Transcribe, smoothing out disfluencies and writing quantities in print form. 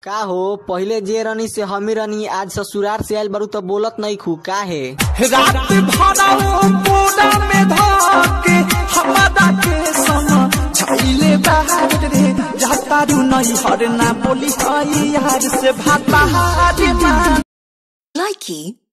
का हो पहले जे रनी से हमी रनी आज ससुराल से आयल बारू तो बोलत नहीं खू का है रात भराओ पूरा में धाके हमारा के समा छाइले बाहर रे जाता रू नहीं हरना बोली आई यार से भाता रे मान Likey